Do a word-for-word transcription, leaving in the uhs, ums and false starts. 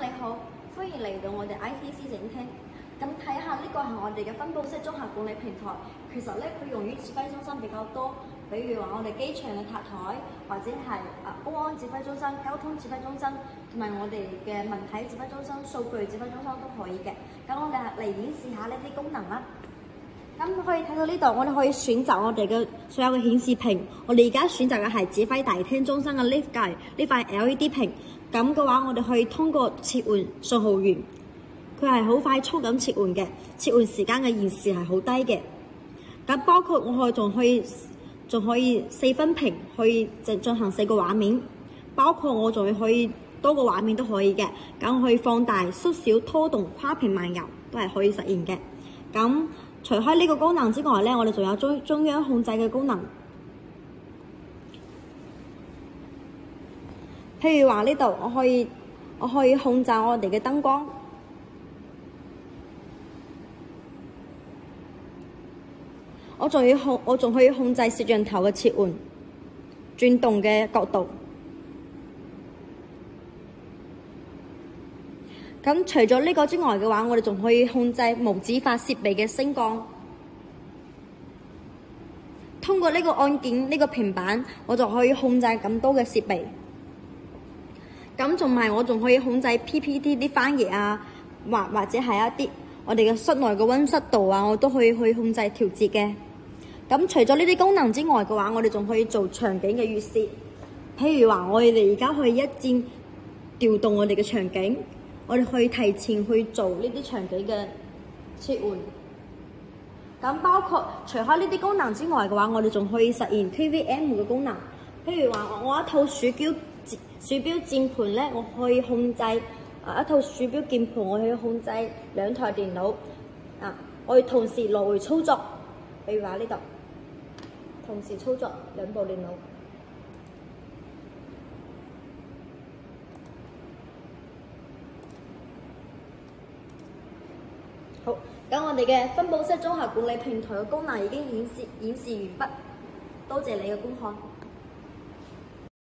你好，歡迎嚟到我哋 I T 思整廳。咁睇下呢個係我哋嘅分佈式綜合管理平台。其實咧，佢用於指揮中心比較多，比如話我哋機場嘅塔台，或者係啊公安指揮中心、交通指揮中心，同埋我哋嘅文體指揮中心、數據指揮中心都可以嘅。咁我哋嚟演示下呢啲功能啦。咁可以睇到呢度，我哋可以選擇我哋嘅所有嘅顯示屏。我哋而家選擇嘅係指揮大廳中心嘅呢塊呢塊 L E D 屏。咁嘅話，我哋可以通過切換信號源，佢係好快速咁切換嘅，切換時間嘅延時係好低嘅。咁包括我可以仲可以仲可以四分屏，可以就進行四個畫面，包括我仲可以多個畫面都可以嘅。咁可以放大、縮小、拖動、跨屏漫遊都係可以實現嘅。咁除開呢個功能之外咧，我哋仲有中中央控制嘅功能。譬如話呢度，我可以我可以控制我哋嘅燈光，我仲要控我仲可以控制攝像頭嘅切換、轉動嘅角度。咁除咗呢個之外嘅話，我哋仲可以控制無指法設備嘅升降。通過呢個按鍵、呢個平板，我就可以控制咁多嘅設備。咁同埋我仲可以控制 P P T 啲翻譯啊，或或者係一啲我哋嘅室內嘅温濕度啊，我都可以去控制調節嘅。咁除咗呢啲功能之外嘅話，我哋仲可以做場景嘅預設。譬如話，我哋而家可以一鍵調動我哋嘅場景，我哋可以提前去做呢啲場景嘅切換。咁包括除開呢啲功能之外嘅話，我哋仲可以實現 K V M 嘅功能。譬如話，我一套鼠標。鼠標鍵盤咧，我可以控制啊一套鼠標鍵盤，我可以控制兩台電腦啊，我可以同時來回操作。譬如話呢度，同時操作兩部電腦。好，咁我哋嘅分佈式綜合管理平台嘅功能已經演示演示完畢，多謝你嘅觀看。